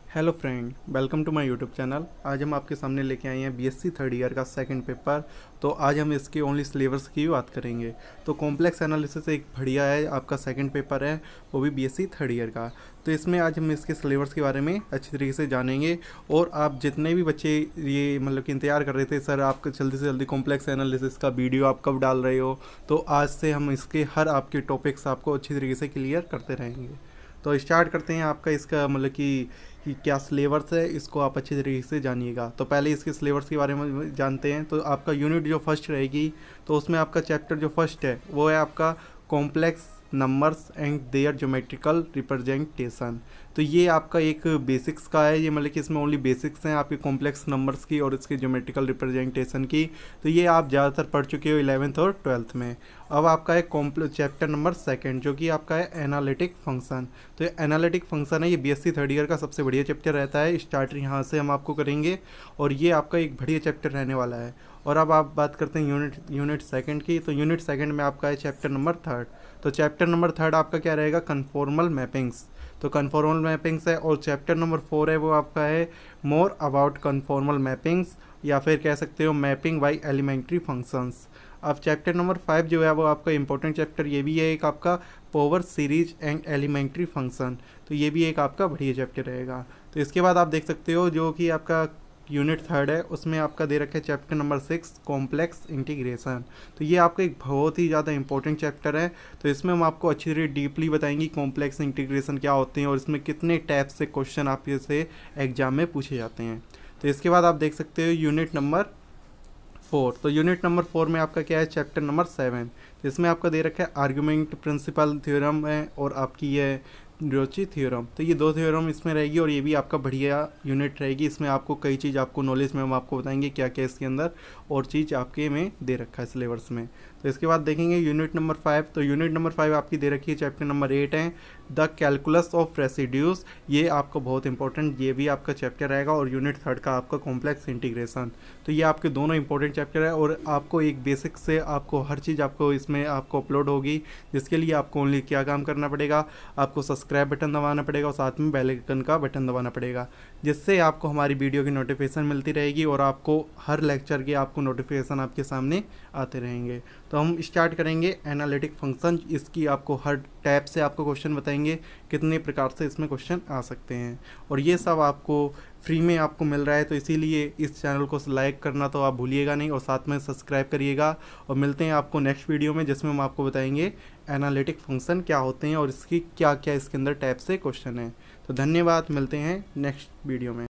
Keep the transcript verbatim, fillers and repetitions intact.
Hello friend, welcome to my YouTube channel. आज हम आपके सामने लेके आए हैं बीएससी थर्ड ईयर का सेकंड पेपर। तो आज हम इसके ओनली सिलेबस की बात करेंगे। तो कॉम्प्लेक्स एनालिसिस एक बढ़िया है, आपका सेकंड पेपर है, वो भी बीएससी थर्ड ईयर का। तो इसमें आज हम इसके सिलेबस के बारे में अच्छी तरीके से जानेंगे। और आप जितने भी बच्चे ये मतलब कि इंतजार कर रहे थे सर आप जल्दी से जल्दी कॉम्प्लेक्स एनालिसिस का वीडियो आप कब डाल रहे हो, तो आज से हम इसके हर आपके टॉपिक्स आपको अच्छी तरीके से क्लियर करते रहेंगे। तो स्टार्ट करते हैं आपका इसका मतलब कि कि क्या सिलेबस है, इसको आप अच्छी तरीके से जानिएगा। तो पहले इसके सिलेबस के बारे में जानते हैं। तो आपका यूनिट जो फर्स्ट रहेगी, तो उसमें आपका चैप्टर जो फर्स्ट है वो है आपका complex numbers and their geometrical representation. तो ये आपका एक बेसिक्स का है, ये मतलब कि इसमें ओनली बेसिक्स हैं आपके कॉम्प्लेक्स नंबर्स की और इसके ज्योमेट्रिकल रिप्रेजेंटेशन की। तो ये आप ज़्यादातर पढ़ चुके हो इलेवेंथ और ट्वेल्थ में। अब आपका है कॉम्प्लेक्स चैप्टर नंबर सेकंड, जो कि आपका है एनालिटिक फंक्शन। तो ये एनालिटिक फंक्शन है, ये बीएससी थर्ड ईयर का सबसे बढ़िया चैप्टर रहता है। स्टार्ट यहाँ से हम आपको करेंगे और ये आपका एक बढ़िया चैप्टर रहने वाला है। और अब आप बात करते हैं यूनिट यूनिट सेकंड की। तो यूनिट सेकंड में आपका है चैप्टर नंबर थर्ड। तो चैप्टर नंबर थर्ड आपका क्या रहेगा, कन्फॉर्मल मैपिंग्स। तो कन्फॉर्मल मैपिंग्स है। और चैप्टर नंबर फोर है वो आपका है मोर अबाउट कन्फॉर्मल मैपिंग्स, या फिर कह सकते हो मैपिंग बाय एलिमेंट्री फंक्शंस। अब चैप्टर नंबर फाइव जो है वो आपका इंपॉर्टेंट चैप्टर ये भी है एक आपका power series and elementary function. तो ये भी एक आपका बढ़िया चैप्टर रहेगा। तो इसके बाद आप देख सकते हो जो कि आपका यूनिट थर्ड है, उसमें आपका दे रखा है chapter number six complex integration. तो ये आपका एक बहुत ही ज़्यादा इंपॉर्टेंट चैप्टर है। तो इसमें हम आपको अच्छी तरह डीपली बताएंगे कॉम्प्लेक्स इंटीग्रेशन क्या होते हैं और इसमें कितने टाइप से क्वेश्चन आपके से एग्जाम में पूछे जाते हैं। तो इसके बाद आप देख सकते हो यूनिट नंबर फोर। तो यूनिट नंबर फोर में आपका क्या है, चैप्टर नंबर सेवन। तो इसमें आपका दे रखा है आर्गुमेंट प्रिंसिपल थ्योरम है और आपकी ये रोची थ्योरम। तो ये दो थ्योरम इसमें रहेगी और ये भी आपका बढ़िया यूनिट रहेगी। इसमें आपको कई चीज़ आपको नॉलेज में हम आपको बताएंगे क्या क्या इसके अंदर और चीज़ आपके में दे रखा है सिलेबस में। तो इसके बाद देखेंगे यूनिट नंबर फाइव। तो यूनिट नंबर फाइव आपकी दे रखी है चैप्टर नंबर एट है द कैलकुलस ऑफ रेसिड्यूज। ये आपका बहुत इंपॉर्टेंट, ये भी आपका चैप्टर रहेगा। और यूनिट थर्ड का आपका कॉम्प्लेक्स इंटीग्रेशन। तो ये आपके दोनों इंपॉर्टेंट चैप्टर है और आपको एक बेसिक से आपको हर चीज़ आपको इसमें आपको अपलोड होगी, जिसके लिए आपको ओनली क्या काम करना पड़ेगा, आपको सब्सक्राइब बटन दबाना पड़ेगा और साथ में बेल आइकन का बटन दबाना पड़ेगा, जिससे आपको हमारी वीडियो की नोटिफिकेशन मिलती रहेगी और आपको हर लेक्चर के आपको नोटिफिकेशन आपके सामने आते रहेंगे। तो हम स्टार्ट करेंगे एनालिटिक फंक्शन। इसकी आपको हर टैब से आपको क्वेश्चन बताएंगे कितने प्रकार से इसमें क्वेश्चन आ सकते हैं। और ये सब आपको फ्री में आपको मिल रहा है, तो इसीलिए इस चैनल को लाइक करना तो आप भूलिएगा नहीं और साथ में सब्सक्राइब करिएगा। और मिलते हैं आपको नेक्स्ट वीडियो में, जिसमें हम आपको बताएंगे एनालिटिक फंक्शन क्या होते हैं और इसकी क्या क्या इसके अंदर टैब से क्वेश्चन है। तो धन्यवाद, मिलते हैं नेक्स्ट वीडियो में।